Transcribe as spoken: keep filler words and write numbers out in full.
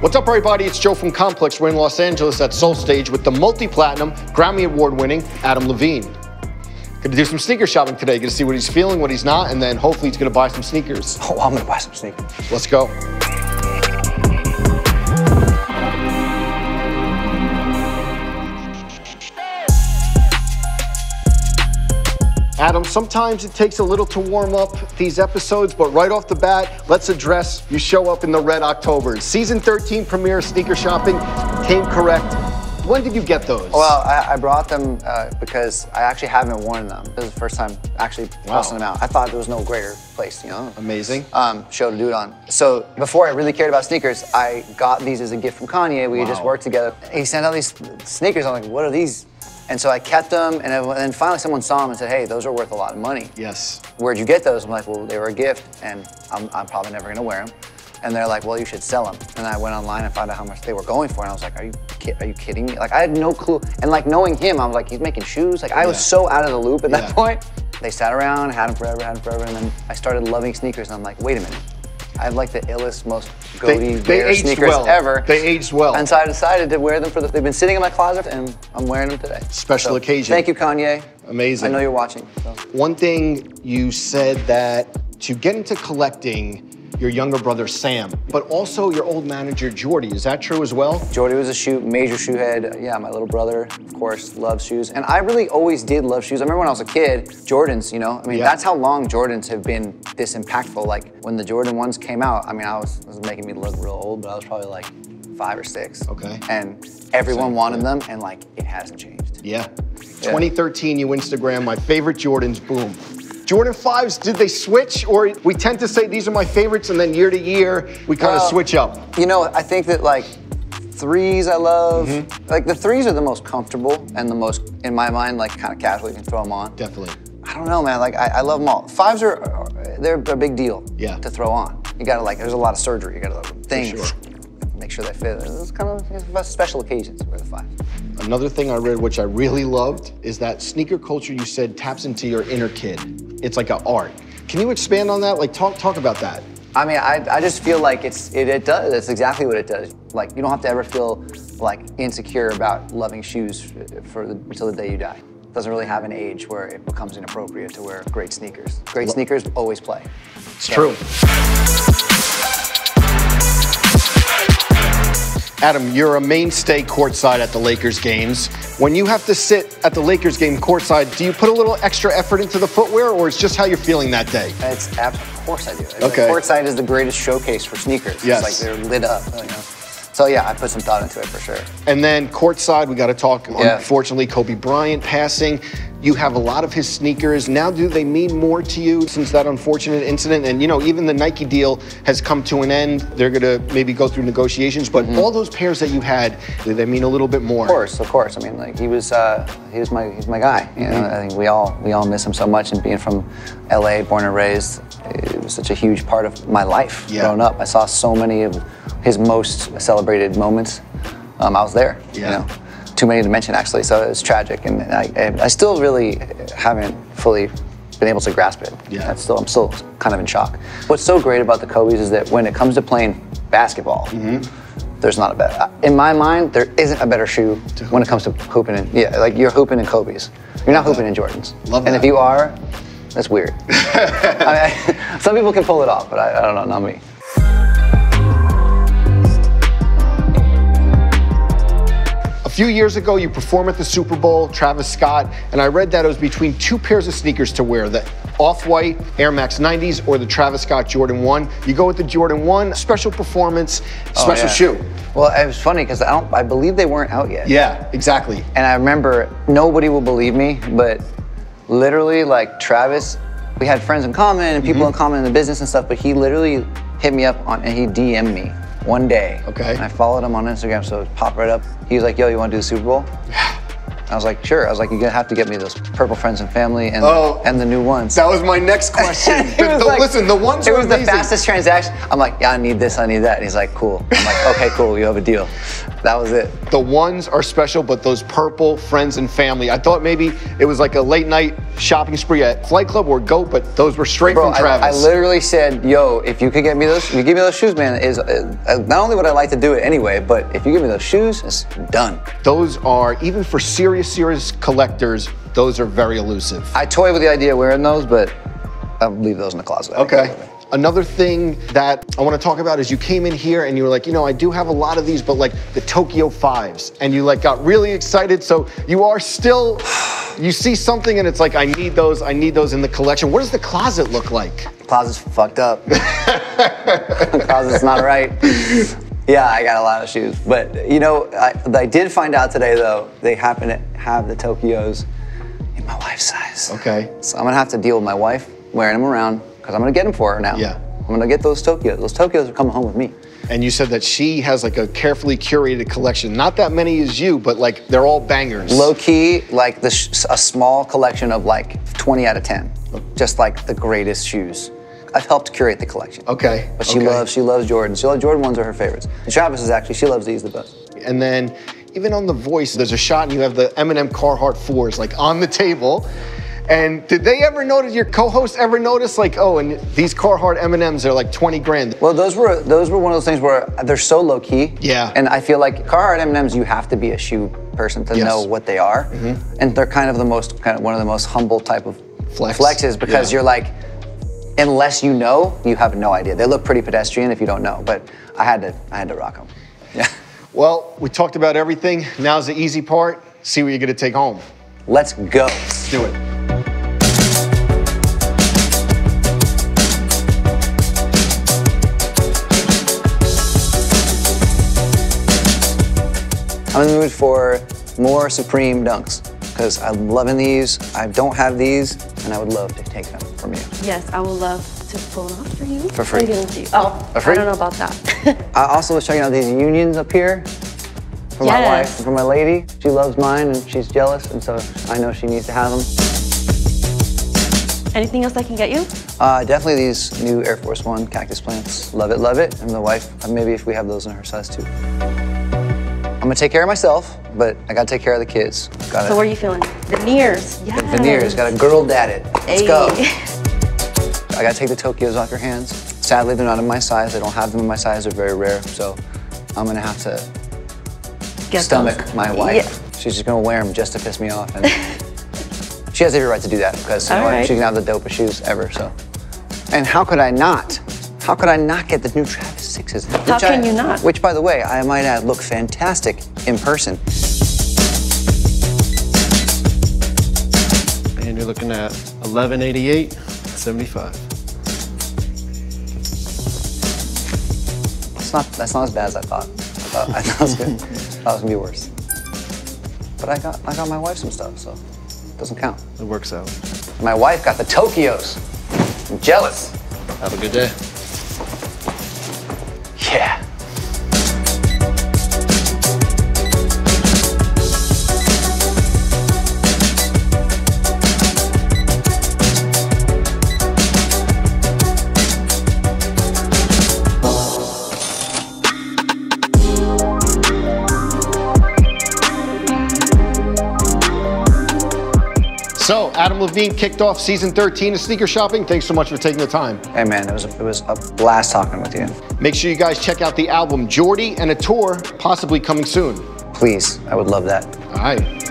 What's up, everybody? It's Joe from Complex. We're in Los Angeles at SoleStage with the multi-platinum, Grammy Award-winning Adam Levine. Gonna do some sneaker shopping today. Gonna see what he's feeling, what he's not, and then hopefully he's gonna buy some sneakers. Oh, I'm gonna buy some sneakers. Let's go. Adam, sometimes it takes a little to warm up these episodes, but right off the bat, let's address you show up in the Red October. Season thirteen premiere sneaker shopping came correct. When did you get those? Well, I, I brought them uh, because I actually haven't worn them. This is the first time actually Wow. posting them out. I thought there was no greater place, you know? Amazing. Um, show to do it on. So before I really cared about sneakers, I got these as a gift from Kanye. We Wow. just worked together. He sent out these sneakers. I'm like, what are these? And so I kept them, and then finally someone saw them and said, hey, those are worth a lot of money. Yes. Where'd you get those? I'm like, well, they were a gift, and I'm, I'm probably never gonna wear them. And they're like, well, you should sell them. And I went online and found out how much they were going for, and I was like, are you, are you kidding me? Like, I had no clue. And like, knowing him, I was like, he's making shoes? Like, I was Yeah. so out of the loop at Yeah. that point. They sat around, had them forever, had them forever, and then I started loving sneakers, and I'm like, wait a minute. I have like the illest, most goatee they aged sneakers well. ever. They aged well. And so I decided to wear them for the, they've been sitting in my closet, and I'm wearing them today. Special So, occasion. Thank you, Kanye. Amazing. I know you're watching. So. One thing you said that to get into collecting, your younger brother Sam, but also your old manager Jordy. Is that true as well? Jordy was a shoe, major shoe head. Yeah, my little brother, of course, loves shoes. And I really always did love shoes. I remember when I was a kid, Jordans, you know? I mean, Yeah. that's how long Jordans have been this impactful. Like, when the Jordan ones came out, I mean, I was, it was making me look real old, but I was probably like five or six. Okay. And everyone Same, wanted yeah. them, and like, it hasn't changed. Yeah. twenty thirteen, you Instagram, my favorite Jordans, boom. Jordan fives, did they switch? Or we tend to say these are my favorites, and then year to year, we kind of Well, switch up. You know, I think that like, threes I love. Mm-hmm. Like, the threes are the most comfortable and the most, in my mind, like kind of casual, you can throw them on. Definitely. I don't know, man. Like, I, I love them all. Fives are, are they're a big deal Yeah. to throw on. You gotta like, there's a lot of surgery. You gotta like, things, sure. make sure they fit. It's kind of it's special occasions wear the five. Another thing I read, which I really loved, is that sneaker culture, you said, taps into your inner kid. It's like an art. Can you expand on that? Like, talk talk about that. I mean, I, I just feel like it's it, it does. It's exactly what it does. Like, you don't have to ever feel like insecure about loving shoes for the, until the day you die. It doesn't really have an age where it becomes inappropriate to wear great sneakers. Great Lo- sneakers always play. It's true. Adam, you're a mainstay courtside at the Lakers games. When you have to sit at the Lakers game courtside, do you put a little extra effort into the footwear, or it's just how you're feeling that day? It's of course I do. It's Okay. Like, courtside is the greatest showcase for sneakers. Yes. It's like they're lit up. You know? So yeah, I put some thought into it for sure. And then courtside, we got to talk, Yeah. unfortunately, Kobe Bryant passing. You have a lot of his sneakers. Now, do they mean more to you since that unfortunate incident? And, you know, even the Nike deal has come to an end. They're going to maybe go through negotiations. But Mm-hmm. all those pairs that you had, do they mean a little bit more? Of course, of course. I mean, like he was, uh, he was my, he's my guy. You know, I think we all, we all miss him so much. And being from L A, born and raised, it was such a huge part of my life Yeah. growing up. I saw so many of his most celebrated moments. Um, I was there. Yeah. You know, too many to mention actually. So it's tragic, and I, I still really haven't fully been able to grasp it. Yeah. That's still, I'm still kind of in shock. What's so great about the Kobe's is that when it comes to playing basketball, Mm-hmm. there's not a better, in my mind, there isn't a better shoe when it comes to hooping in, yeah, like you're hooping in Kobe's. You're not hooping in Jordans. Love and that. if you are, that's weird. I mean, I, some people can pull it off, but I, I don't know, not me. A few years ago, you performed at the Super Bowl, Travis Scott, and I read that it was between two pairs of sneakers to wear, the Off-White Air Max nineties or the Travis Scott Jordan one. You go with the Jordan one, special performance, special Oh, yeah. shoe. Well, it was funny because I don't, I believe they weren't out yet. Yeah, exactly. And I remember, nobody will believe me, but literally like Travis, we had friends in common and people Mm-hmm. in common in the business and stuff, but he literally hit me up on, and he D M'd me one day. Okay. And I followed him on Instagram, so it popped right up. He was like, yo, you wanna do the Super Bowl? I was like, sure. I was like, you're gonna have to get me those purple friends and family and, Oh, and the new ones. That was my next question. It The- was the- like- listen, the ones It are was amazing. the fastest transaction. I'm like, yeah, I need this, I need that. And he's like, cool. I'm like, okay, cool, you have a deal. That was it. The ones are special, but those purple friends and family. I thought maybe it was like a late night shopping spree at Flight Club or GOAT, but those were straight Bro, from Travis. I, I literally said, yo, if you could get me those, if you give me those shoes, man, is uh, not only would I like to do it anyway, but if you give me those shoes, it's done. Those are, even for serious, serious collectors, those are very elusive. I toy with the idea of wearing those, but I'll leave those in the closet. Okay. Another thing that I want to talk about is you came in here and you were like, you know, I do have a lot of these, but like the Tokyo fives, and you like got really excited. So you are still, you see something and it's like, I need those, I need those in the collection. What does the closet look like? Closet's fucked up. Closet's not right. Yeah, I got a lot of shoes, but you know, I, I did find out today though, they happen to have the Tokyos in my wife's size. Okay. So I'm gonna have to deal with my wife wearing them around, because I'm gonna get them for her now. Yeah. I'm gonna get those Tokyos. Those Tokyos are coming home with me. And you said that she has like a carefully curated collection. Not that many as you, but like they're all bangers. Low key, like the sh a small collection of like twenty out of ten. Just like the greatest shoes. I've helped curate the collection. Okay. But she okay. loves, she loves Jordan. She loves Jordan ones are her favorites. And Travis is actually, she loves these the best. And then even on the Voice, there's a shot and you have the M and M Carhartt fours like on the table. And did they ever notice, your co-host ever notice like, oh, and these Carhartt M and M's are like twenty grand? Well, those were those were one of those things where they're so low key. Yeah. And I feel like Carhartt M and M's, you have to be a shoe person to yes. know what they are. Mm-hmm. And they're kind of the most, kind of one of the most humble type of Flex. flexes because yeah. you're like, unless you know, you have no idea. They look pretty pedestrian if you don't know, but I had to, I had to rock them. Yeah. Well, we talked about everything. Now's the easy part. See what you're gonna take home. Let's go. Let's do it. I'm in the mood for more Supreme Dunks because I'm loving these. I don't have these, and I would love to take them from you. Yes, I would love to pull them off for you. For free. And give them to you. Oh, for free? I don't know about that. I also was checking out these unions up here for yes. my wife and for my lady. She loves mine, and she's jealous, and so I know she needs to have them. Anything else I can get you? Uh, definitely these new Air Force One cactus plants. Love it, love it. And the wife, maybe if we have those in her size too. I'm gonna take care of myself, but I gotta take care of the kids. Gotta, so what are you feeling? Veneers, yes. The veneers, got a girl dad it. Let's hey. go. I gotta take the Tokyos off your hands. Sadly, they're not in my size. I don't have them in my size, they're very rare. So I'm gonna have to Get stomach those. my wife. Yeah. She's just gonna wear them just to piss me off. And she has every right to do that because you know, right. she can have the dopest shoes ever, so. And how could I not? How could I not get the new Travis sixes? How can I, you not? Which, by the way, I might add, look fantastic in person. And you're looking at eleven eighty-eight seventy-five. That's not, that's not as bad as I thought. I thought, I thought, it, was good. I thought it was gonna be worse. But I got, I got my wife some stuff, so it doesn't count. It works out. My wife got the Tokyos. I'm jealous. Have a good day. Yeah. So, Adam Levine kicked off season thirteen of Sneaker Shopping. Thanks so much for taking the time. Hey man, it was, it was a blast talking with you. Make sure you guys check out the album Jordy and a tour, possibly coming soon. Please, I would love that. All right.